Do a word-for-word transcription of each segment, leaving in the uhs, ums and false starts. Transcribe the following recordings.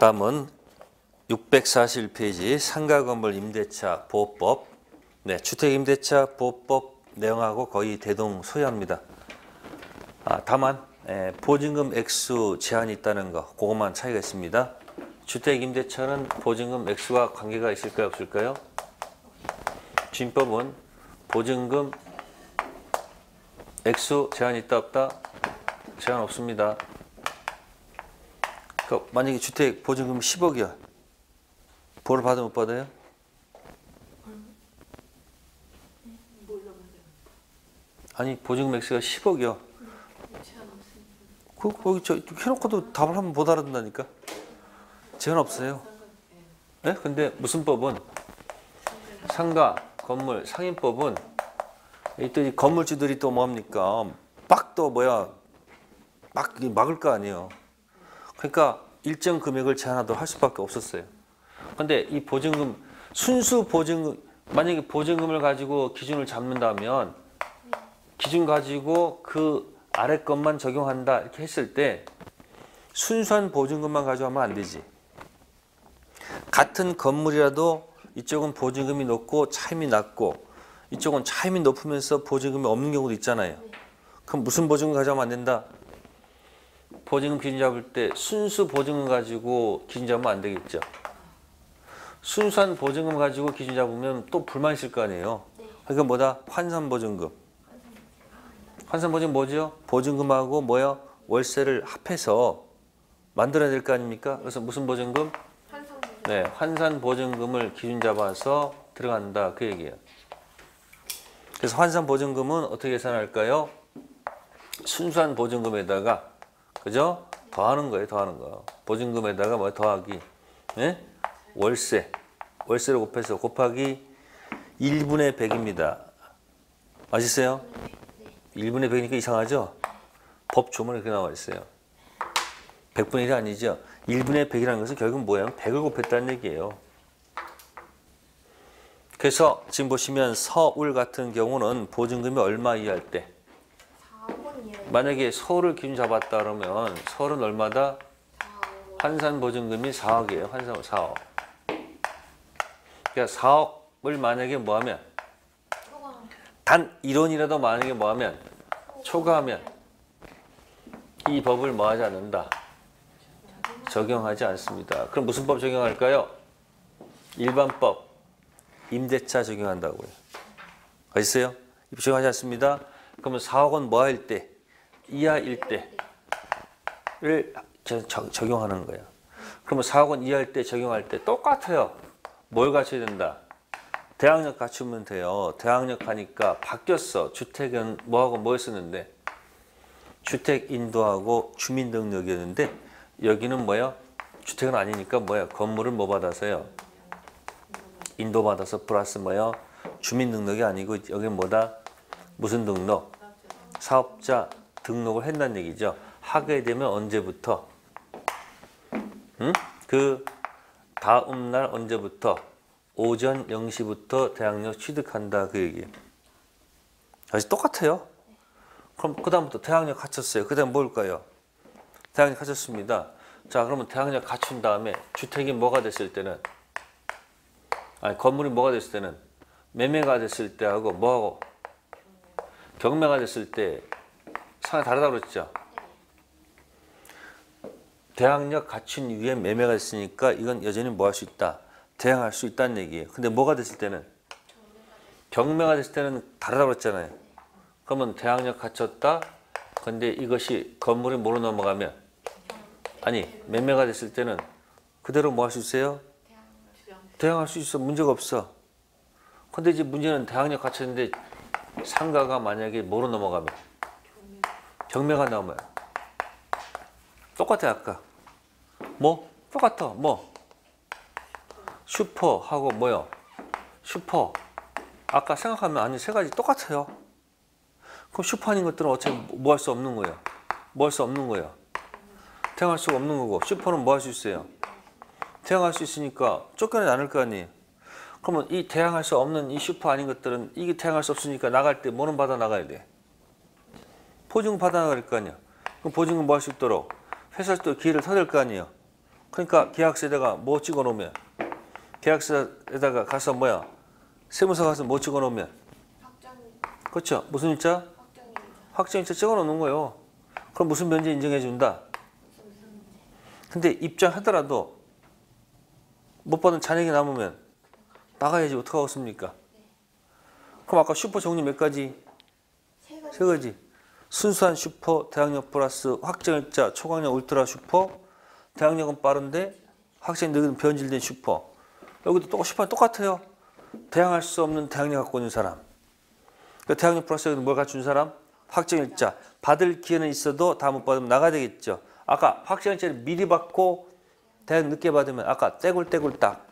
다음은 육백사십일 페이지 상가건물 임대차 보호법. 네, 주택임대차 보호법 내용하고 거의 대동소이합니다. 아, 다만 에, 보증금 액수 제한이 있다는 거, 그것만 차이가 있습니다. 주택임대차는 보증금 액수와 관계가 있을까요, 없을까요? 주임법은 보증금 액수 제한이 있다 없다? 제한 없습니다. 그러니까 만약에 주택 보증금 십억이야. 보를 받으면 못 받아요? 아니 보증금 액수가 십억이요. 그 거기 저 해놓고도 답을 한번 못 알아듣는다니까. 제한 없어요. 네? 근데 무슨 법은 상가, 건물, 상인법은 또 이 건물주들이 또 뭐합니까? 막 또 뭐야 막 막을 거 아니에요. 그러니까 일정 금액을 제한하도록 할 수밖에 없었어요. 근데 이 보증금 순수 보증금 만약에 보증금을 가지고 기준을 잡는다면 기준 가지고 그 아래 것만 적용한다 이렇게 했을 때 순수한 보증금만 가져가면 안 되지. 같은 건물이라도 이쪽은 보증금이 높고 차임이 낮고 이쪽은 차임이 높으면서 보증금이 없는 경우도 있잖아요. 그럼 무슨 보증금 가져가면 안 된다? 보증금 기준 잡을 때 순수 보증금 가지고 기준 잡으면 안 되겠죠. 순수한 보증금 가지고 기준 잡으면 또 불만 있을 거 아니에요. 그러니까 뭐다? 환산보증금. 환산보증금 뭐죠? 보증금하고 뭐요? 월세를 합해서 만들어야 될 거 아닙니까? 그래서 무슨 보증금? 네, 환산보증금을 기준 잡아서 들어간다 그 얘기예요. 그래서 환산보증금은 어떻게 계산할까요? 순수한 보증금에다가 그죠? 더하는 거예요, 더하는 거. 보증금에다가 뭐 더하기, 네? 월세, 월세를 곱해서 곱하기 일분의 백입니다. 맞으세요? 일분의 백이니까 이상하죠? 법 조문에 그렇게 나와 있어요. 백분의 일이 아니죠. 일분의 백이라는 것은 결국은 뭐예요? 백을 곱했다는 얘기예요. 그래서 지금 보시면 서울 같은 경우는 보증금이 얼마 이하일 때 만약에 서울을 기준 잡았다 그러면 서울은 얼마다? 환산 보증금이 사억이에요. 환산 사억. 그러니까 사억을 만약에 뭐하면 단 일 원이라도 만약에 뭐하면 초과하면 이 법을 뭐하지 않는다. 적용하지 않습니다. 그럼 무슨 법 적용할까요? 일반법 임대차 적용한다고요. 아시세요? 적용하지 않습니다. 그러면 사억은 뭐할 때? 이하일 때를 적용하는 거예요. 그러면 사억원 이하일 때 적용할 때 똑같아요. 뭘 갖춰야 된다? 대항력 갖추면 돼요. 대항력 하니까 바뀌었어. 주택은 뭐하고 뭐였었는데? 주택 인도하고 주민등록이었는데 여기는 뭐야? 주택은 아니니까 뭐야? 건물을 뭐 받아서요? 인도받아서 플러스 뭐야? 주민등록이 아니고 여기는 뭐다? 무슨 등록? 사업자 등록을 했다는 얘기죠. 하게 되면 언제부터? 응? 그 다음 날 언제부터? 오전 영 시부터 대항력 취득한다 그 얘기예요. 아직 똑같아요. 그럼 그 다음부터 대항력 갖췄어요. 그 다음 뭘까요? 대항력 갖췄습니다. 자 그러면 대항력 갖춘 다음에 주택이 뭐가 됐을 때는 아니 건물이 뭐가 됐을 때는 매매가 됐을 때하고 뭐하고 경매가 됐을 때 상황이 다르다고 그랬죠. 대항력 갖춘 이후에 매매가 됐으니까 이건 여전히 뭐 할 수 있다. 대항할 수 있다는 얘기예요. 근데 뭐가 됐을 때는 경매가 됐을 때는 다르다고 그랬잖아요. 그러면 대항력 갖췄다. 근데 이것이 건물이 뭐로 넘어가면 아니 매매가 됐을 때는 그대로 뭐 할 수 있어요? 대항할 수 있어. 문제가 없어. 근데 이제 문제는 대항력 갖췄는데 상가가 만약에 뭐로 넘어가면 경매가 나오면 똑같아. 아까 뭐? 똑같아. 뭐? 슈퍼하고 뭐요? 슈퍼 아까 생각하면 아니 세 가지 똑같아요. 그럼 슈퍼 아닌 것들은 어차피 뭐 할 수 없는 거예요. 뭐 할 수 없는 거예요. 대항할 수가 없는 거고 슈퍼는 뭐 할 수 있어요? 대항할 수 있으니까 쫓겨나지 않을 거 아니에요. 그러면 이 대항할 수 없는 이 슈퍼 아닌 것들은 이게 대항할 수 없으니까 나갈 때 뭐는 받아 나가야 돼? 보증금 받아 나갈 거 아니야. 그럼 보증금 뭐 할 수 있도록 회사에서 또 기회를 터댈 거 아니에요. 그러니까 계약서에다가 뭐 찍어 놓으면 계약서에다가 가서 뭐야? 세무서 가서 뭐 찍어 놓으면 그렇죠? 무슨 일자? 확정일자 찍어 놓는 거예요. 그럼 무슨 변제 인정해 준다? 근데 입장하더라도 못 받은 잔액이 남으면 나가야지 어떡하겠습니까? 그럼 아까 슈퍼 종류 몇 가지? 세 가지. 순수한 슈퍼, 대항력 플러스 확정일자, 초강력 울트라 슈퍼, 대항력은 빠른데 확정력은 변질된 슈퍼. 여기도 또 슈퍼는 똑같아요. 대항할 수 없는 대항력 갖고 있는 사람. 그러니까 대항력 플러스 여기는 뭘 갖춘 사람? 확정일자. 받을 기회는 있어도 다 못 받으면 나가야 되겠죠. 아까 확정일자를 미리 받고 대항 늦게 받으면 아까 떼굴떼굴 딱.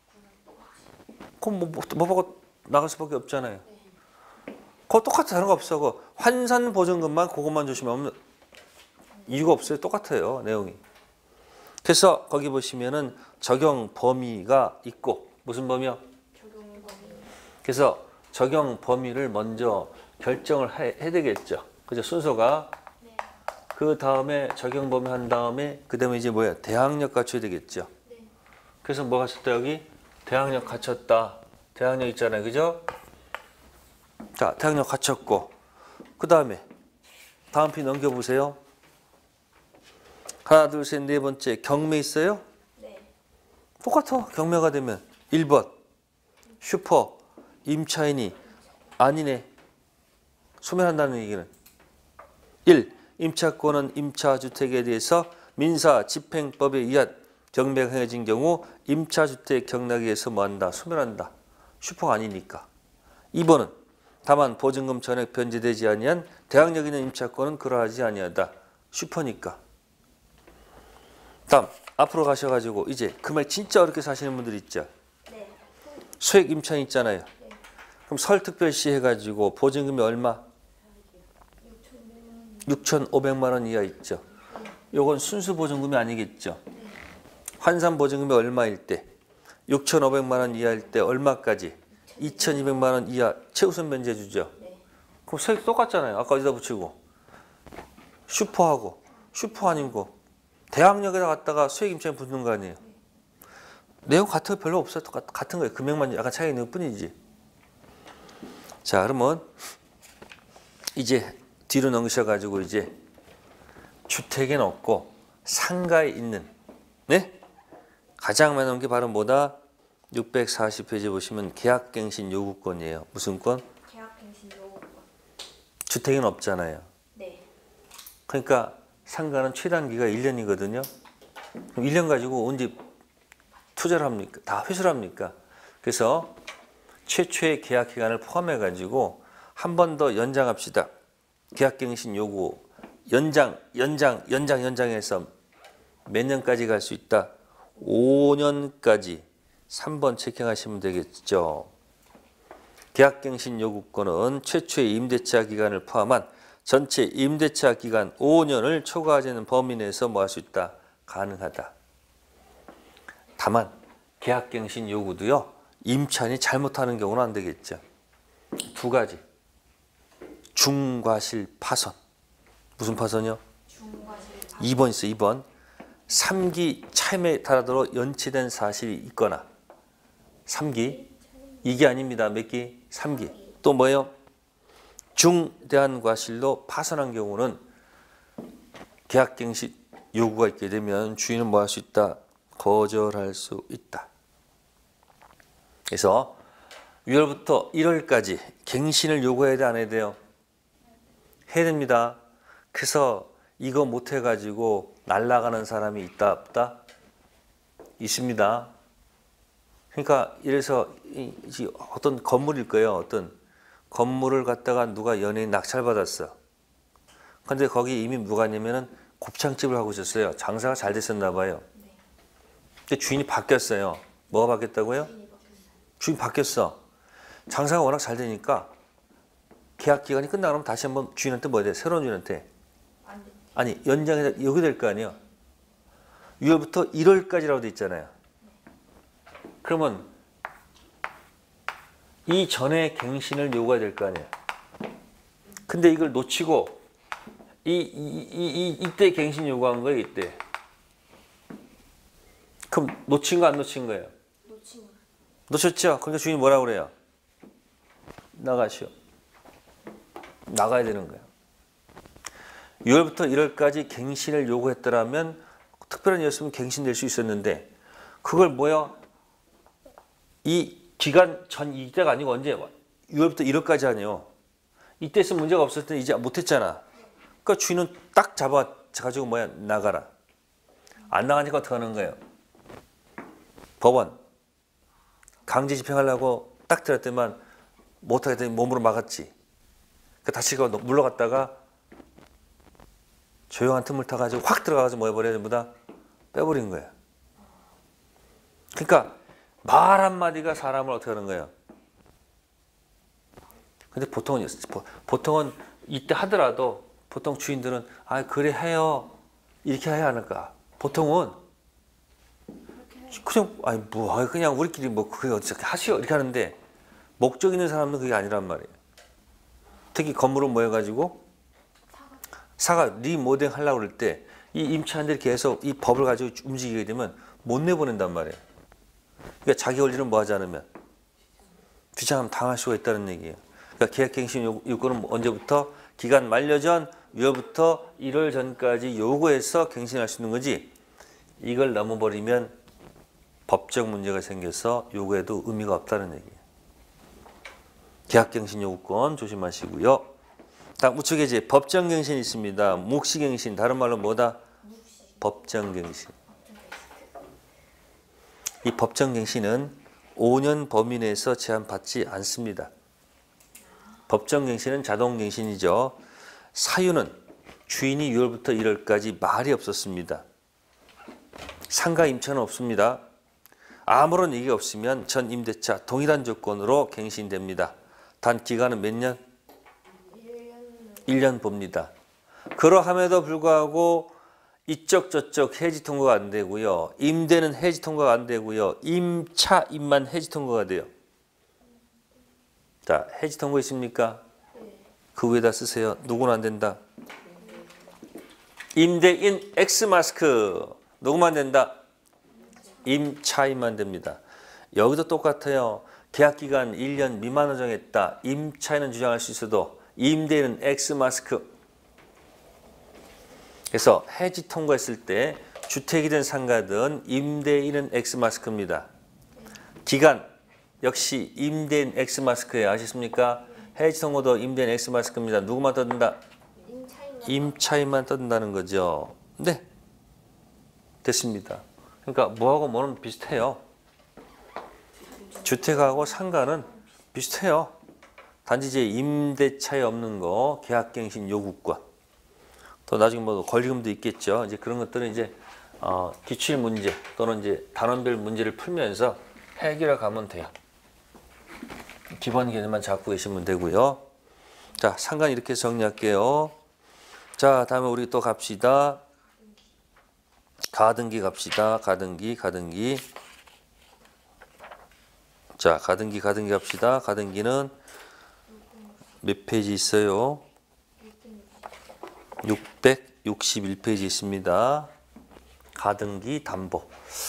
그럼 뭐, 못 받고 나갈 수밖에 없잖아요. 그거 똑같아. 다른 거 없어. 그 환산 보증금만 그것만 조심하면 이유가 없어요. 똑같아요. 내용이. 그래서 거기 보시면은 적용 범위가 있고 무슨 범위요? 적용 범위. 그래서 적용 범위를 먼저 결정을 해, 해야 되겠죠. 그죠? 순서가. 네. 그 다음에 적용 범위 한 다음에 그 다음에 이제 뭐야? 대항력 갖춰야 되겠죠. 네. 그래서 뭐 갖췄다 여기? 대항력 갖췄다. 대항력 있잖아요. 그죠? 자, 대항력 갖췄고 그 다음에 다음 피 넘겨보세요. 하나, 둘, 셋, 네 번째 경매 있어요? 네. 똑같아. 경매가 되면 일 번 슈퍼 임차인이 아니네. 소멸한다는 얘기는 일. 임차권은 임차주택에 대해서 민사 집행법에 의한 경매가 행해진 경우 임차주택 경락에 의해서 뭐한다? 소멸한다. 슈퍼가 아니니까. 이 번은 다만 보증금 전액 변제되지 아니한 대항력 있는 임차권은 그러하지 아니하다. 슈퍼니까. 다음 앞으로 가셔가지고 이제 그 말 진짜 어렵게 사시는 분들 있죠. 네. 소액 임차인 있잖아요. 네. 그럼 설특별시 해가지고 보증금이 얼마? 육천오백만 원 이하 있죠. 요건 순수 보증금이 아니겠죠. 네. 환산 보증금이 얼마일 때? 육천오백만 원 이하일 때 얼마까지? 이천이백만 원 이하 최우선 변제 주죠. 네. 그럼 소액 똑같잖아요. 아까 어디다 붙이고. 슈퍼하고 슈퍼 아니고 대항력에다 갖다가 소액 임차인 붙는 거 아니에요. 네. 내용 같은 거 별로 없어요. 똑같, 같은 거예요. 금액만 약간 차이 있는 것 뿐이지. 자, 그러면 이제 뒤로 넘기셔가지고 이제 주택에는 없고 상가에 있는 네? 가장 많이 나온 게 바로 뭐다? 육백사십 페이지 보시면 계약갱신 요구권이에요. 무슨 권? 계약갱신 요구권. 주택에는 없잖아요. 네. 그러니까 상가는 최단기가 일 년이거든요. 그럼 일 년 가지고 언제 투자를 합니까? 다 회수를 합니까? 그래서 최초의 계약 기간을 포함해 가지고 한 번 더 연장합시다. 계약갱신 요구 연장, 연장, 연장, 연장해서 몇 년까지 갈 수 있다? 오 년까지 삼 번 체크하시면 되겠죠. 계약갱신 요구권은 최초의 임대차 기간을 포함한 전체 임대차 기간 오 년을 초과하지 않는 범위 내에서 뭐 할 수 있다? 가능하다. 다만 계약갱신 요구도요. 임차인이 잘못하는 경우는 안 되겠죠. 두 가지. 중과실 파손. 무슨 파손이요? 중과실 파손. 이 번 있어. 이 번. 삼 기 차임에 달하도록 연체된 사실이 있거나 삼 기. 이게 아닙니다. 몇 기? 삼 기. 또 뭐예요? 중대한 과실로 파손한 경우는 계약갱신 요구가 있게 되면 주인은 뭐 할 수 있다? 거절할 수 있다. 그래서 유월부터 일월까지 갱신을 요구해야 돼, 안 해야 돼요? 해야 됩니다. 그래서 이거 못 해가지고 날아가는 사람이 있다, 없다? 있습니다. 그러니까 이래서 어떤 건물일 거예요. 어떤 건물을 갖다가 누가 연예인 낙찰받았어. 근데 거기 이미 누가 있냐면은 곱창집을 하고 있었어요. 장사가 잘 됐었나 봐요. 근데 주인이 바뀌었어요. 뭐가 바뀌었다고요? 주인 바뀌었어. 장사가 워낙 잘 되니까 계약 기간이 끝나면 다시 한번 주인한테 뭐 해야 돼? 새로운 주인한테. 아니, 연장해서 여기 될 거 아니에요. 유월부터 일월까지라고 돼 있잖아요. 그러면 이 전에 갱신을 요구해야 될 거 아니에요. 근데 이걸 놓치고 이, 이, 이, 이, 이때 갱신 요구한 거예요. 이때. 그럼 놓친 거 안 놓친 거예요? 놓친 거. 놓쳤죠? 그러니까 주인이 뭐라고 그래요? 나가시오. 나가야 되는 거예요. 유월부터 일월까지 갱신을 요구했더라면 특별한 이유였으면 갱신될 수 있었는데 그걸 뭐야? 이 기간 전 이때가 아니고 언제? 유월부터 일월까지 아니에요. 이때 있으면 문제가 없었을 때 이제 못했잖아. 그러니까 주인은 딱 잡아가지고 뭐야? 나가라. 안 나가니까 어떻게 하는 거예요? 법원. 강제 집행하려고 딱 들었더니만 못하겠더니 몸으로 막았지. 그 다시 물러갔다가 조용한 틈을 타가지고 확 들어가서 뭐 해버려야 전부 다 빼버린 거예요. 그러니까 말 한마디가 사람을 어떻게 하는 거예요? 근데 보통은, 보통은 이때 하더라도 보통 주인들은 아, 그래 해요. 이렇게 해야 하는가. 보통은 그냥, 아니, 뭐, 그냥 우리끼리 뭐, 그게 어떻게 하시오. 이렇게 하는데 목적 있는 사람은 그게 아니란 말이에요. 특히 건물을 모여가지고 사가 리모델링 하려고 그럴 때 이 임차인들이 계속 이 법을 가지고 움직이게 되면 못 내보낸단 말이에요. 그러니까 자기 권리를 뭐 하지 않으면 귀찮으면 당할 수가 있다는 얘기예요. 그러니까 계약갱신 요구는 언제부터? 기간 만료 전 유월부터 일월 전까지 요구해서 갱신할 수 있는 거지. 이걸 넘어버리면 법적 문제가 생겨서 요구해도 의미가 없다는 얘기예요. 계약갱신 요구권 조심하시고요. 다음 우측에 법정갱신이 있습니다. 묵시갱신, 다른 말로 뭐다? 법정갱신. 이 법정갱신은 오 년 범위 내에서 제한받지 않습니다. 법정갱신은 자동갱신이죠. 사유는 주인이 유월부터 일월까지 말이 없었습니다. 상가 임차는 없습니다. 아무런 얘기가 없으면 전 임대차 동일한 조건으로 갱신됩니다. 단 기간은 몇 년? 일 년 봅니다. 그러함에도 불구하고 이쪽 저쪽 해지 통과가 안 되고요. 임대는 해지 통과가 안 되고요. 임차인만 해지 통과가 돼요. 자, 해지 통과 있습니까? 그 위에다 쓰세요. 누구는 안 된다. 임대인 X 마스크. 누구만 된다? 임차인만 됩니다. 여기도 똑같아요. 계약기간 일 년 미만으로 정했다. 임차인은 주장할 수 있어도 임대인은 X 마스크. 그래서 해지 통과했을 때 주택이든 상가든 임대인은 X 마스크입니다. 기간 역시 임대인 X 마스크예요. 아시습니까? 해지 통과도 임대인 X 마스크입니다. 누구만 떠든다? 임차인만 떠든다는 거죠. 네, 됐습니다. 그러니까 뭐하고 뭐는 비슷해요. 주택하고 상가는 비슷해요. 단지 이제 임대차에 없는 거, 계약갱신 요구권. 또 나중에 뭐 권리금도 있겠죠. 이제 그런 것들은 이제 어, 기출 문제 또는 이제 단원별 문제를 풀면서 해결해 가면 돼요. 기본 개념만 잡고 계시면 되고요. 자, 상관 이렇게 정리할게요. 자, 다음에 우리 또 갑시다. 가등기 갑시다. 가등기, 가등기. 자, 가등기, 가등기 갑시다. 가등기는 몇 페이지 있어요? 육백육십일 페이지 있습니다. 가등기 담보.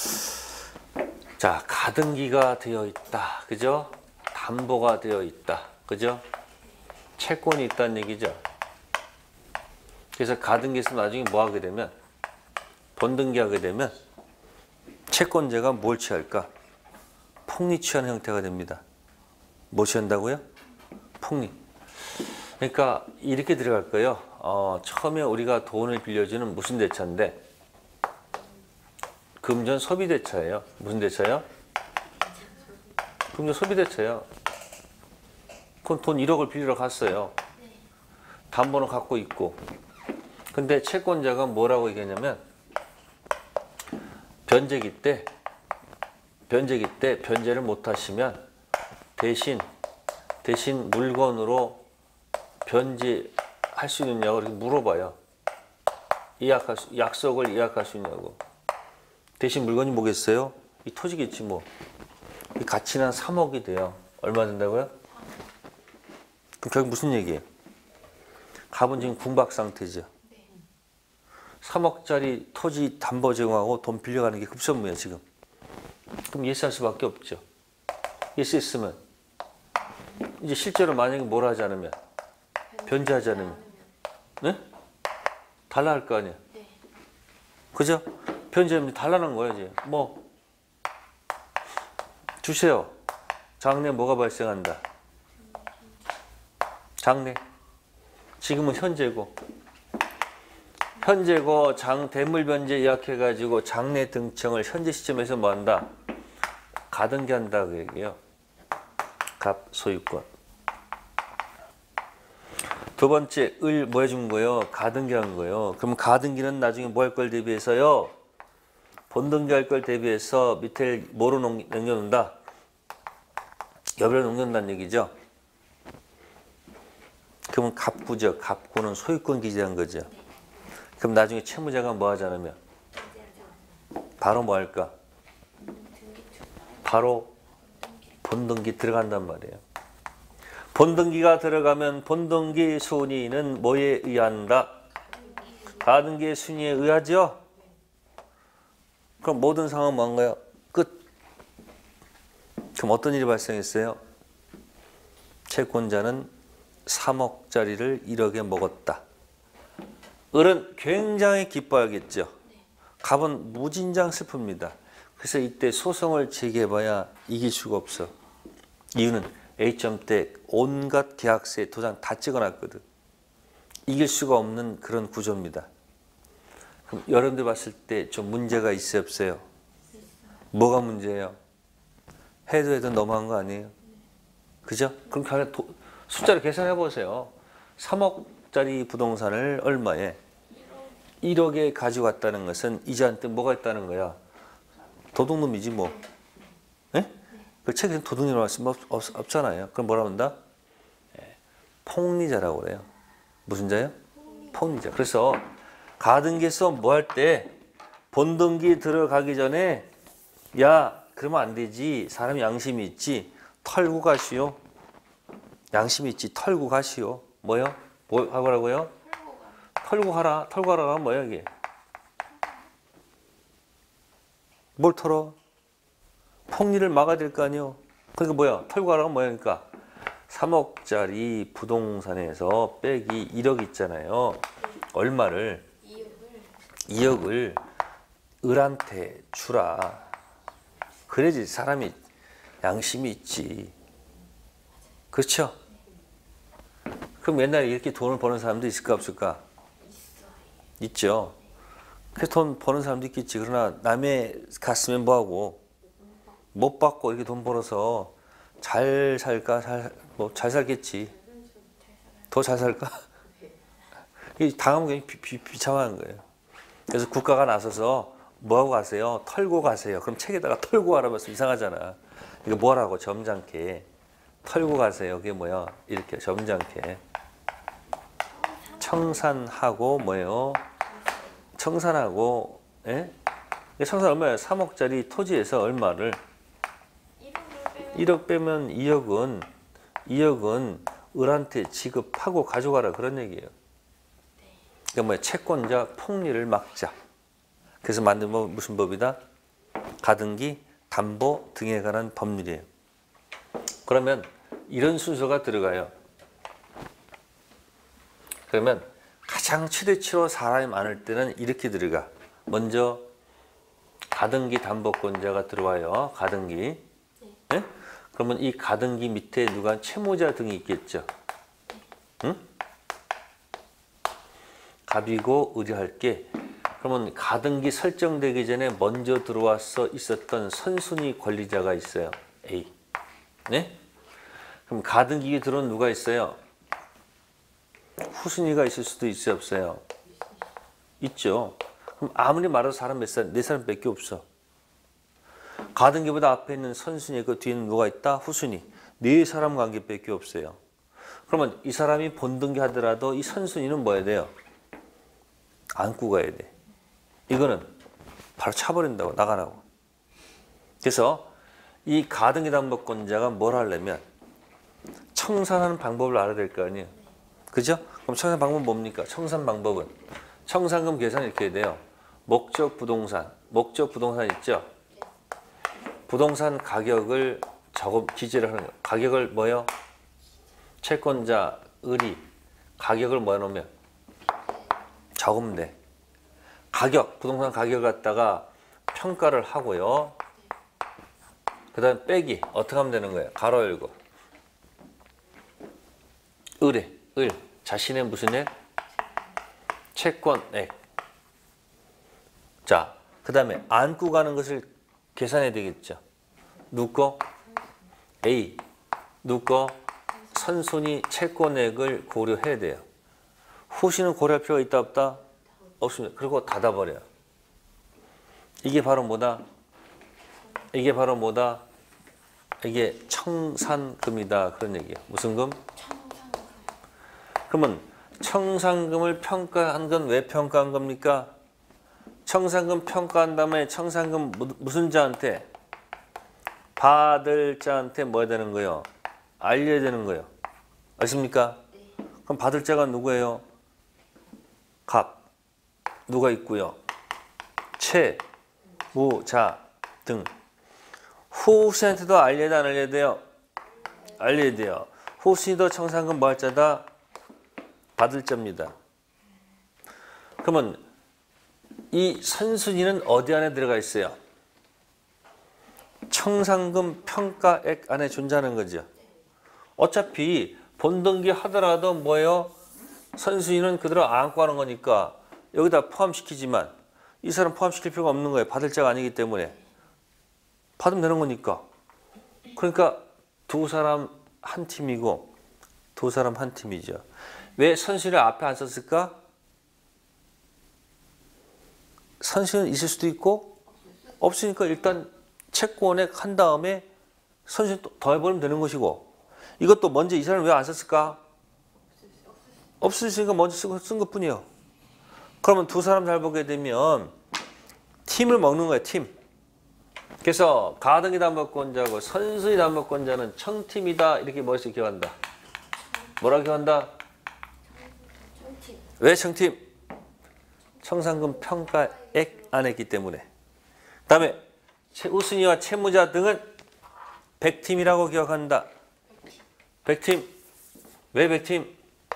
자, 가등기가 되어 있다. 그죠? 담보가 되어 있다. 그죠? 채권이 있다는 얘기죠. 그래서 가등기에서 나중에 뭐 하게 되면 본등기 하게 되면 채권자가 뭘 취할까? 폭리 취하는 형태가 됩니다. 뭐 취한다고요? 폭리. 그러니까 이렇게 들어갈 거예요. 어, 처음에 우리가 돈을 빌려주는 무슨 대차인데 금전 소비 대차예요. 무슨 대차요? 금전 소비 대차예요. 그럼 돈 일억을 빌리러 갔어요. 담보는 갖고 있고. 근데 채권자가 뭐라고 얘기하냐면 변제기 때 변제기 때 변제를 못 하시면 대신 대신 물건으로 변제할 수 있느냐고 이렇게 물어봐요. 예약할 수, 약속을 예약할 수 있냐고. 대신 물건이 뭐겠어요? 이 토지겠지 뭐. 이 가치는 한 삼억이 돼요. 얼마 된다고요? 그럼 결국 무슨 얘기예요? 갑은 지금 궁박 상태죠. 삼억짜리 토지 담보 제공하고 돈 빌려가는 게 급선무예요 지금. 그럼 예스할 수밖에 없죠. 예스 했으면 이제 실제로 만약에 뭘 하지 않으면 변제하지 않으면 네? 달라 할 거 아니야. 네. 그죠? 변제하면 달라는 거야 이제. 뭐 주세요. 장래 뭐가 발생한다. 장래. 지금은 현재고. 현재고 장 대물 변제 예약해가지고 장래 등청을 현재 시점에서 뭐 한다? 가등기 한다 그 얘기예요. 갑 소유권. 두 번째 을 뭐 해준 거예요? 가등기 한 거예요. 그럼 가등기는 나중에 뭐 할 걸 대비해서요? 본등기 할 걸 대비해서 밑에 뭐로 넘, 넘겨놓는다? 옆으로 넘겨놓는다는 얘기죠. 그러면 갑구죠. 갑구는 소유권 기재한 거죠. 그럼 나중에 채무자가 뭐 하지 않으면 바로 뭐 할까? 바로 본등기 들어간단 말이에요. 본등기가 들어가면 본등기 순위는 뭐에 의한다? 가등기의 순위에 의하죠? 그럼 모든 상황은 뭔가요? 끝. 그럼 어떤 일이 발생했어요? 채권자는 삼억짜리를 일억에 먹었다. 을은 굉장히 기뻐하겠죠. 갑은 무진장 슬픕니다. 그래서 이때 소송을 제기해봐야 이길 수가 없어. 이유는 A점 때 온갖 계약서에 도장 다 찍어놨거든. 이길 수가 없는 그런 구조입니다. 그럼 여러분들 봤을 때 좀 문제가 있어요, 없어요? 뭐가 문제예요? 해도 해도 너무한 거 아니에요? 그죠? 그럼 그냥 도, 숫자를 계산해 보세요. 삼억짜리 부동산을 얼마에? 일억에 가지고 왔다는 것은 이자한테 뭐가 있다는 거야? 도둑놈이지 뭐. 예? 그 책에서 도둑놈이라고 할 수 없잖아요. 그럼 뭐라고 한다? 예. 폭리자라고 그래요. 무슨 자요? 폭리자. 그래서 가등기에서 뭐 할 때 본등기 들어가기 전에 야 그러면 안 되지. 사람이 양심이 있지. 털고 가시오. 양심이 있지. 털고 가시오. 뭐요? 뭐 하라고요? 털고 가라. 털고 가라가 뭐야 이게? 뭘 털어? 폭리를 막아야 될 거 아니요? 그러니까 뭐야? 털고 가라가 뭐야? 그러니까 삼억짜리 부동산에서 빼기 일억 있잖아요. 얼마를? 이억을 을한테 주라. 그래야지 사람이 양심이 있지. 그렇죠? 그럼 옛날에 이렇게 돈을 버는 사람도 있을까 없을까? 있죠. 그래서 돈 버는 사람도 있겠지. 그러나 남의 갔으면 뭐하고 못 받고 이렇게 돈 벌어서 잘 살까? 잘, 뭐 잘 살겠지. 더 잘 살까? 당하면 그냥 비, 비, 비참한 거예요. 그래서 국가가 나서서 뭐하고 가세요? 털고 가세요. 그럼 책에다가 털고 가라면서 이상하잖아. 이거 뭐라고? 점잖게. 털고 가세요. 그게 뭐야? 이렇게 점잖게. 청산하고 뭐예요? 청산하고, 예? 청산 얼마예요? 삼억짜리 토지에서 얼마를? 일억 빼면 이억은, 이억은 을한테 지급하고 가져가라. 그런 얘기예요. 그러니까 뭐야? 채권자 폭리를 막자. 그래서 만든 법 무슨 법이다? 가등기, 담보 등에 관한 법률이에요. 그러면 이런 순서가 들어가요. 그러면 가장 최대치로 사람이 많을 때는 이렇게 들어가. 먼저 가등기 담보권자가 들어와요. 가등기. 네? 그러면 이 가등기 밑에 누가 채무자 등이 있겠죠. 응? 갑이고 의뢰할게. 그러면 가등기 설정되기 전에 먼저 들어와서 있었던 선순위 권리자가 있어요. A. 네? 그럼 가등기에 들어온 누가 있어요? 후순위가 있을 수도 있어요, 없어요? 있죠. 그럼 아무리 말해도 사람 몇 사람, 네 사람밖에 없어. 가등기보다 앞에 있는 선순위, 그 뒤에는 누가 있다? 후순위. 네 사람 관계밖에 없어요. 그러면 이 사람이 본등기 하더라도 이 선순위는 뭐 해야 돼요? 안고 가야 돼. 이거는 바로 차버린다고, 나가라고. 그래서 이 가등기 담보권자가 뭘 하려면 청산하는 방법을 알아야 될 거 아니에요. 그죠? 그럼 청산 방법은 뭡니까? 청산 방법은 청산금 계산 이렇게 해야 돼요. 목적 부동산, 목적 부동산 있죠? 부동산 가격을 적음 기재를 하는 거예요. 가격을 뭐요? 채권자, 을이 가격을 뭐 해놓으면 적으면 돼. 가격, 부동산 가격을 갖다가 평가를 하고요. 그 다음에 빼기 어떻게 하면 되는 거예요? 가로 열고 을에 을 자신의 무슨 액? 채권액. 자, 그 다음에 안고 가는 것을 계산해야 되겠죠. 누구 거? A. 누구 거? 선순위 채권액을 고려해야 돼요. 후시는 고려할 필요가 있다 없다? 없습니다. 그리고 닫아버려요. 이게 바로 뭐다? 이게 바로 뭐다? 이게 청산금이다. 그런 얘기예요. 무슨 금? 그러면 청산금을 평가한 건 왜 평가한 겁니까? 청산금 평가한 다음에 청산금 무슨 자한테? 받을 자한테 뭐 해야 되는 거예요? 알려야 되는 거예요. 아십니까? 그럼 받을 자가 누구예요? 갑. 누가 있고요? 채, 무, 자 등. 후신한테도 알려야 돼, 안 알려야 돼요? 알려야 돼요. 후신도 청산금 뭐 할 자다? 받을 자입니다. 그러면 이 선순위는 어디 안에 들어가 있어요? 청산금 평가액 안에 존재하는 거죠. 어차피 본등기 하더라도 뭐예요? 선순위는 그대로 안고 하는 거니까 여기다 포함시키지만 이 사람 포함시킬 필요가 없는 거예요. 받을 자가 아니기 때문에. 받으면 되는 거니까. 그러니까 두 사람 한 팀이고 두 사람 한 팀이죠. 왜 선순위를 앞에 안 썼을까? 선순위는 있을 수도 있고 없으니까 일단 채권액 한 다음에 선순위 더해버리면 되는 것이고 이것도 먼저 이 사람을 왜 안 썼을까? 없으니까 먼저 쓴 것뿐이에요. 그러면 두 사람 잘 보게 되면 팀을 먹는 거예요. 팀. 그래서 가등기 담보권자고 선순위 담보권자는 청팀이다. 이렇게 머릿속에 기억한다. 뭐라 기억한다? 청팀. 왜 청팀? 청산금 평가액 안에 있기 때문에. 그 다음에 우순위와 채무자 등은 백팀이라고 기억한다. 백팀. 왜 백팀?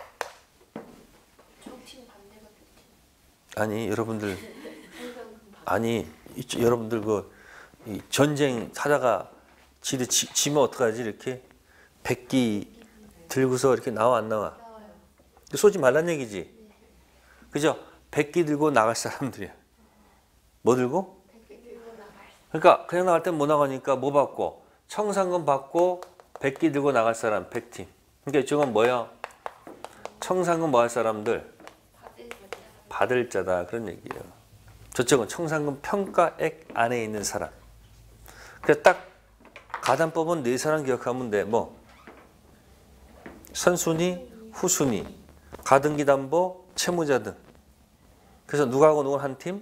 아니 여러분들 아니 이, 여러분들 그 이 전쟁 하다가 지를 지, 지면 어떡하지 이렇게 백기 들고서 이렇게 나와 안 나와? 쏘지 말란 얘기지. 그죠? 백기 들고 나갈 사람들이야. 뭐 들고? 그러니까 그냥 나갈 땐 못 나가니까 뭐 받고? 청산금 받고 백기 들고 나갈 사람 백팀. 그러니까 이쪽은 뭐야? 청산금 뭐 할 사람들? 받을 자다. 그런 얘기예요. 저쪽은 청산금 평가액 안에 있는 사람. 그래서 딱 가담법은 네 사람 기억하면 돼. 뭐? 선순위, 후순위, 가등기 담보, 채무자 등. 그래서 누구하고 누구 한 팀?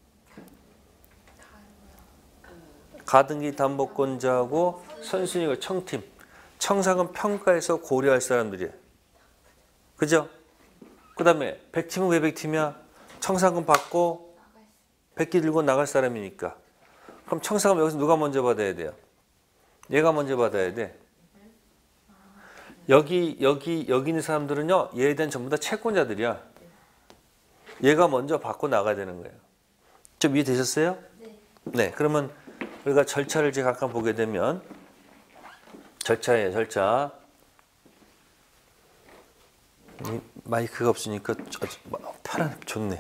가등기 담보권자하고 선순위가 청팀. 청산금 평가에서 고려할 사람들이에요. 그죠? 그 다음에 백팀은 왜 백팀이야? 청산금 받고 백기 들고 나갈 사람이니까. 그럼 청산금 여기서 누가 먼저 받아야 돼요? 얘가 먼저 받아야 돼. 여기 여기 여기 있는 사람들은요. 얘에 대한 전부 다 채권자들이야. 얘가 먼저 받고 나가야 되는 거예요. 좀 이해되셨어요? 네. 네. 그러면 우리가 절차를 이제 잠깐 보게 되면 절차예요. 절차. 마이크가 없으니까 편안 좋네.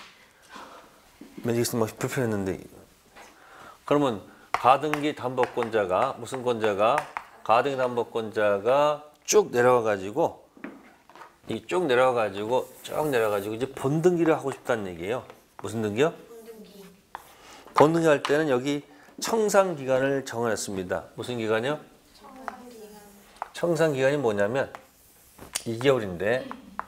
맨 있으면 불편했는데. 그러면 가등기 담보권자가 무슨 권자가 가등기 담보권자가 쭉 내려와 가지고 이 쭉 내려와 가지고 쭉 내려와 가지고 이제 본등기를 하고 싶다는 얘기예요. 무슨 등기요? 본등기. 본등기 할 때는 여기 청산 기간을 정해놨습니다. 무슨 기간이요? 청산 기간. 청산 기간이 뭐냐면 이 개월인데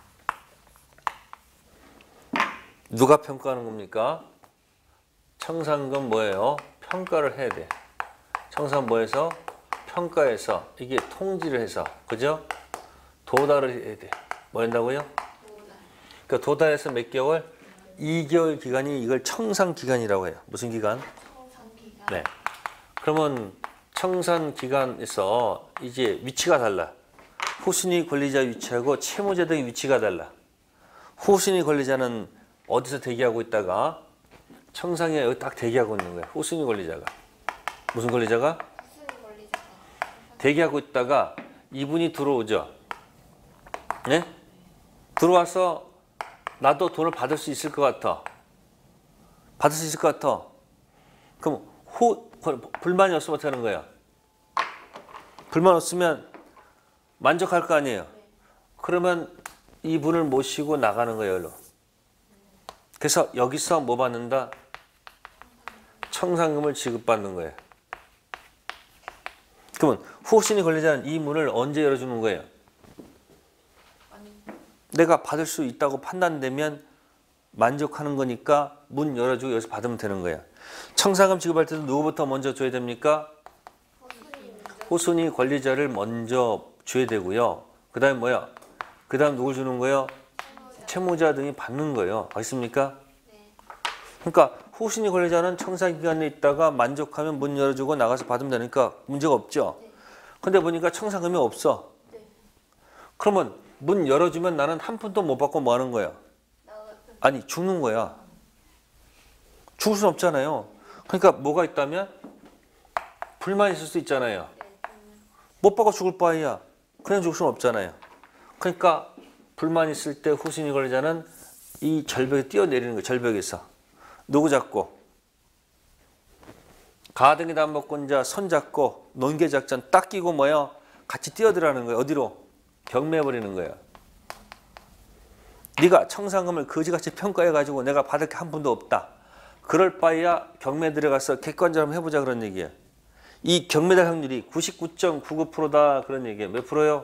누가 평가하는 겁니까? 청산금 뭐예요? 평가를 해야 돼. 청산 뭐해서? 평가해서 이게 통지를 해서 그죠? 도달을 해야 돼. 뭐 한다고요? 도달. 그러니까 도달해서 몇 개월? 이 개월 기간이 이걸 청산 기간이라고 해요. 무슨 기간? 청산 기간. 네. 그러면 청산 기간에서 이제 위치가 달라. 후순위 권리자 위치하고 채무자 등의 위치가 달라. 후순위 권리자는 어디서 대기하고 있다가 청산기가 여기 딱 대기하고 있는 거야. 후순위 권리자가. 무슨 권리자가? 후순위 권리자가 대기하고 있다가 이분이 들어오죠. 네? 들어와서 나도 돈을 받을 수 있을 것 같아. 받을 수 있을 것 같아. 그럼 후, 불만이 없으면 어떻게 하는 거야? 불만 없으면 만족할 거 아니에요. 그러면 이분을 모시고 나가는 거예요. 여기로. 그래서 여기서 뭐 받는다? 청산금을 지급받는 거예요. 그러면 후순위 권리자는 이 문을 언제 열어주는 거예요? 내가 받을 수 있다고 판단되면 만족하는 거니까 문 열어주고 여기서 받으면 되는 거야. 청산금 지급할 때도 누구부터 먼저 줘야 됩니까? 후순위 권리자를 먼저 줘야 되고요. 그 다음에 뭐야? 그 다음 누굴 주는 거예요? 채무자 등이 받는 거예요. 알겠습니까? 그러니까 후순위 권리자는 청산 기간에 있다가 만족하면 문 열어주고 나가서 받으면 되니까 문제가 없죠. 근데 보니까 청산금이 없어. 그러면 문 열어주면 나는 한 푼도 못 받고 뭐 하는 거야? 아니 죽는 거야. 죽을 수는 없잖아요. 그러니까 뭐가 있다면 불만이 있을 수 있잖아요. 못 받고 죽을 바에야 그냥 죽을 수는 없잖아요. 그러니까 불만 있을 때 후순위 권리자는 이 절벽에 뛰어내리는 거예요. 절벽에서. 누구 잡고? 가등기 담보권자 손 잡고 논계작전 딱 끼고 뭐요? 같이 뛰어들어가는 거예요. 어디로? 경매해버리는 거예요. 네가 청산금을 거지같이 평가해가지고 내가 받을 게 한 푼도 없다. 그럴 바에야 경매 들어가서 객관적으로 한번 해보자 그런 얘기예요. 이 경매될 확률이 구십구 점 구구 퍼센트다 그런 얘기예요. 몇 프로요?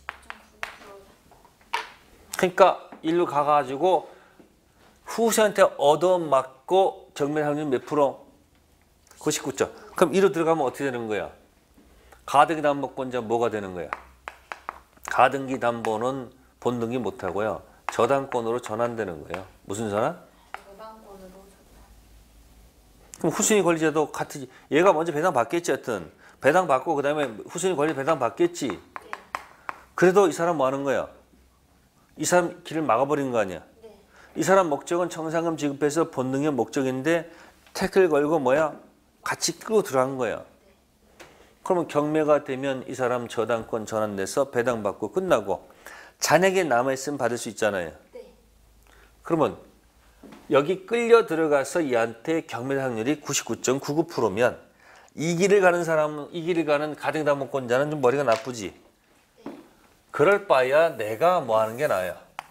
그러니까 일로 가가지고 후수한테 얻어맞고 경매 확률 몇 프로? 구십구 점. 그럼 이로 들어가면 어떻게 되는 거야? 가등기 담보권자 뭐가 되는 거야? 가등기 담보는 본등기 못하고요. 저당권으로 전환되는 거예요. 무슨 전환? 저당권으로 전환. 그럼 후순위 권리자도 같은 얘가 먼저 배당 받겠지 하여튼. 배당 받고 그 다음에 후순위 권리 배당 받겠지. 네. 그래도 이 사람 뭐 하는 거야? 이 사람 길을 막아버리는 거 아니야? 네. 이 사람 목적은 청산금 지급해서 본등의 목적인데 태클 걸고 뭐야? 같이 끌고 들어간 거야. 그러면 경매가 되면 이 사람 저당권 전환돼서 배당받고 끝나고 잔액에 남아있으면 받을 수 있잖아요. 네. 그러면 여기 끌려 들어가서 얘한테 경매 확률이 구십구 점 구구 퍼센트면 이 길을 가는 사람은 이 길을 가는 가등기담보권자는 좀 머리가 나쁘지. 그럴 바에야 내가 뭐 하는 게 나아요?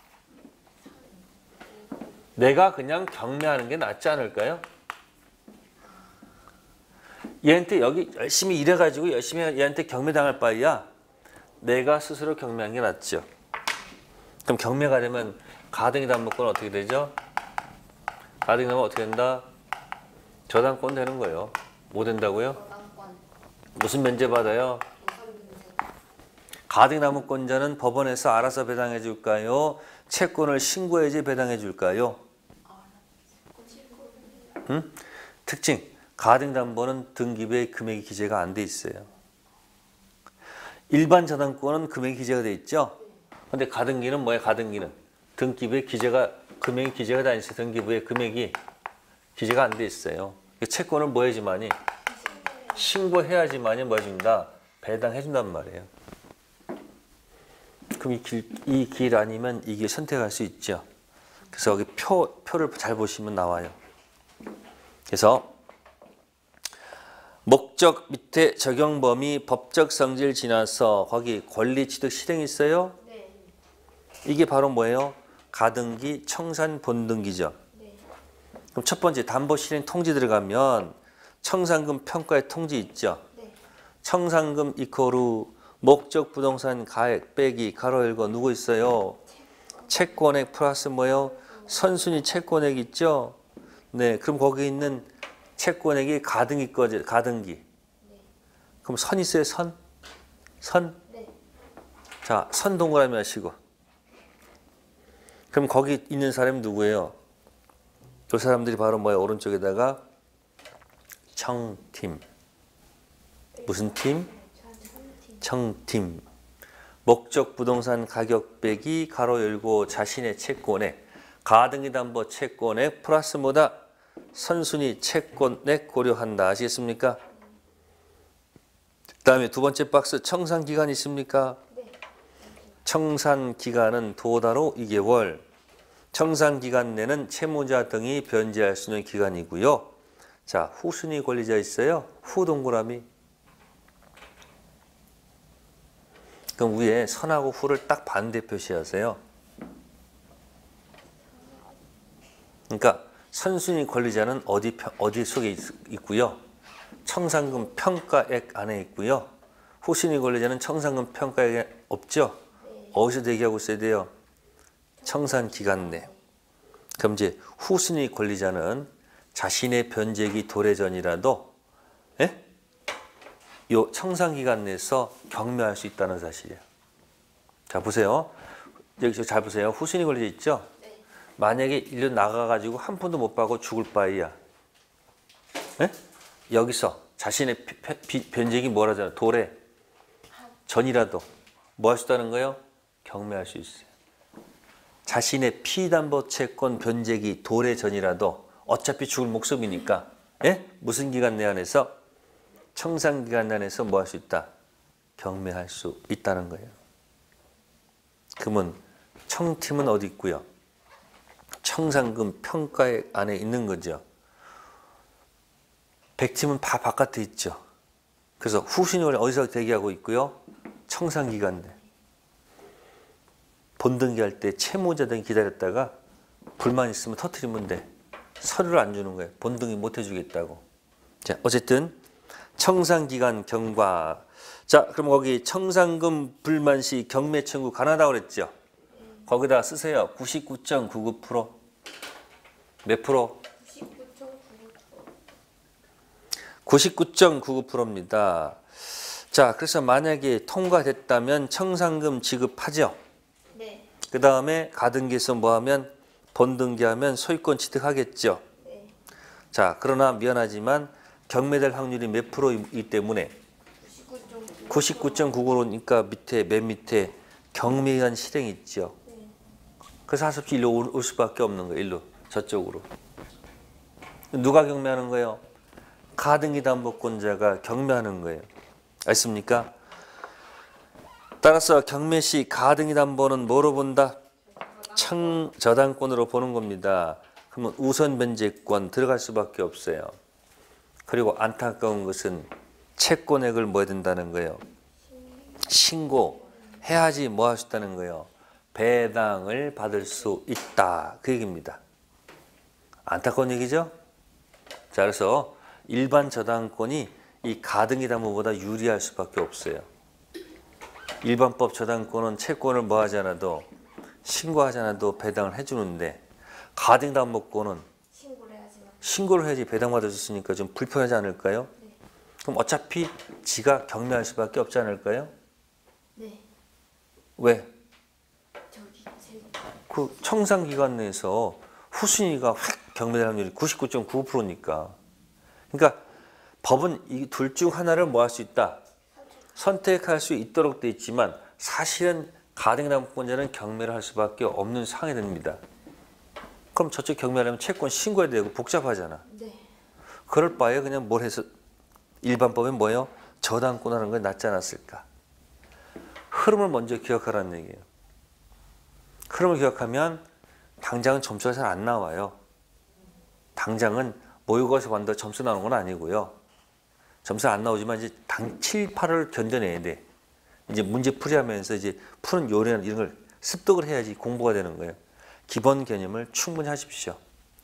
내가 그냥 경매하는 게 낫지 않을까요? 얘한테 여기 열심히 일해가지고 열심히 얘한테 경매당할 바에야 내가 스스로 경매하는 게 낫죠. 그럼 경매가 되면 가등기담보권은 어떻게 되죠? 가등기담보는 어떻게 된다? 저당권 되는 거예요. 뭐 된다고요? 저당권. 무슨 면제받아요? 우선 문제. 가등기담보권자는 법원에서 알아서 배당해 줄까요? 채권을 신고해야지 배당해 줄까요? 응? 특징, 가등기담보는 등기부에 금액이 기재가 안 돼 있어요. 일반 저당권은 금액이 기재가 돼 있죠? 근데 가등기는 뭐야? 가등기는 등기부에 기재가 금액이 기재가 돼 있어요. 등기부에 금액이 기재가 안 돼 있어요. 채권을 뭐 해야지만이 신고해야지만이 뭐 해준다? 배당해 준단 말이에요. 그럼 이 길, 이 길 아니면 이 길 선택할 수 있죠. 그래서 여기 표, 표를 잘 보시면 나와요. 그래서 목적 밑에 적용 범위 법적 성질 지나서 거기 권리 취득 실행이 있어요. 네. 이게 바로 뭐예요? 가등기 청산 본등기죠. 네. 그럼 첫 번째 담보 실행 통지 들어가면 청산금 평가의 통지 있죠. 네. 청산금 이코르 목적 부동산 가액 빼기 가로 열고 누구 있어요? 채권액 플러스 뭐예요? 선순위 채권액 있죠. 네, 그럼 거기 있는 채권액이 가등기 거죠. 가등기. 네. 그럼 선 있어요? 선? 선? 네. 자, 선 동그라미 하시고. 그럼 거기 있는 사람이 누구예요? 그 사람들이 바로 뭐예요? 오른쪽에다가 청팀. 무슨 팀? 전팀. 청팀. 목적 부동산 가격배기 가로 열고 자신의 채권에 가등기 담보 채권액 플러스 뭐다? 선순위 채권액 고려한다. 아시겠습니까? 그다음에 두 번째 박스 청산 기간 있습니까? 네. 청산 기간은 도다로 이 개월. 청산 기간 내는 채무자 등이 변제할 수 있는 기간이고요. 자, 후순위 권리자 있어요. 후 동그라미. 그럼 위에 선하고 후를 딱 반대 표시하세요. 그러니까 선순위 권리자는 어디 어디 속에 있, 있고요. 청산금 평가액 안에 있고요. 후순위 권리자는 청산금 평가액에 없죠. 네. 어디서 대기하고 있어야 돼요? 청산 기간 내. 그럼 이제 후순위 권리자는 자신의 변제기 도래 전이라도 예? 요 청산 기간 내에서 경매할 수 있다는 사실이에요. 자, 보세요. 여기 잘 보세요. 후순위 권리자 있죠? 네. 만약에 일 년 나가가지고 한 푼도 못 받고 죽을 바에야. 예? 여기서 자신의 피- 피- 변제기 뭐라잖아요. 도래 전이라도 뭐 할 수 있다는 거예요? 경매할 수 있어요. 자신의 피담보 채권 변제기 도래 전이라도 어차피 죽을 목숨이니까 예? 무슨 기간 내 안에서? 청산 기간 안에서 뭐 할 수 있다? 경매할 수 있다는 거예요. 그러면 청팀은 어디 있고요? 청산금 평가액 안에 있는 거죠. 백팀은 다 바깥에 있죠. 그래서 후순위를 어디서 대기하고 있고요? 청산 기간 내. 본등기할 때 채무자 등이 기다렸다가 불만 있으면 터뜨리면 돼. 서류를 안 주는 거예요. 본등기 못 해주겠다고. 자, 어쨌든 청산 기간 경과. 자, 그럼 거기 청산금 불만 시 경매 청구 가능하다고 그랬죠. 거기다 쓰세요. 구십구 점 구구 퍼센트. 몇 프로? 구십구 점 구구 퍼센트. 구십구 점 구구 퍼센트입니다. 자, 그래서 만약에 통과됐다면 청산금 지급하죠. 네. 그 다음에 가등기에서 뭐하면 본등기하면 소유권 취득하겠죠. 네. 자, 그러나 미안하지만 경매될 확률이 몇 프로이기 때문에 구십구 점 구구 퍼센트니까 밑에 맨 밑에 경매한 실행이 있죠. 네. 그래서 할 수 없이 일로 올, 올 수밖에 없는 거예요. 일로 저쪽으로. 누가 경매하는 거예요? 가등기 담보권자가 경매하는 거예요. 알습니까? 따라서 경매 시 가등기 담보는 뭐로 본다? 청 저당권으로 보는 겁니다. 그러면 우선 변제권 들어갈 수밖에 없어요. 그리고 안타까운 것은 채권액을 뭐 해야 된다는 거예요? 신고해야지 뭐 할 수 있다는 거예요? 배당을 받을 수 있다. 그 얘기입니다. 안타까운 얘기죠? 자, 그래서 일반 저당권이 이 가등기 담보보다 유리할 수밖에 없어요. 일반법 저당권은 채권을 뭐 하지 않아도 신고하지 않아도 배당을 해주는데 가등기 담보권은 신고를 해야지만. 신고를 해야지 배당받을 수 있으니까 좀 불편하지 않을까요? 네. 그럼 어차피 지가 경매할 수밖에 없지 않을까요? 네. 왜? 저기 제 그 청산 기간 내에서 후순위가 확 경매될 확률이 구십구 점 구구 퍼센트니까. 그러니까 법은 이 둘 중 하나를 뭐 할 수 있다? 선택할 수 있도록 돼 있지만 사실은 가등기 담보권자는 경매를 할 수밖에 없는 상황이 됩니다. 그럼 저쪽 경매하려면 채권 신고해야 되고 복잡하잖아. 네. 그럴 바에 그냥 뭘 해서 일반법에 뭐예요? 저당권하는 게 낫지 않았을까? 흐름을 먼저 기억하라는 얘기예요. 흐름을 기억하면 당장은 점수가 잘 안 나와요. 당장은 모의고사 관다 점수 나오는 건 아니고요. 점수 안 나오지만 이제 당 칠, 팔을 견뎌내야 돼. 이제 문제 풀이하면서 이제 푸는 요리나 이런 걸 습득을 해야지 공부가 되는 거예요. 기본 개념을 충분히 하십시오.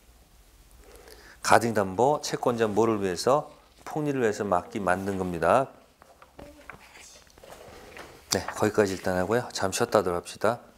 가등기 담보 채권자 뭐를 위해서? 폭리를 위해서 막기 만든 겁니다. 네, 거기까지 일단 하고요. 잠시 쉬었다 하도록 합시다.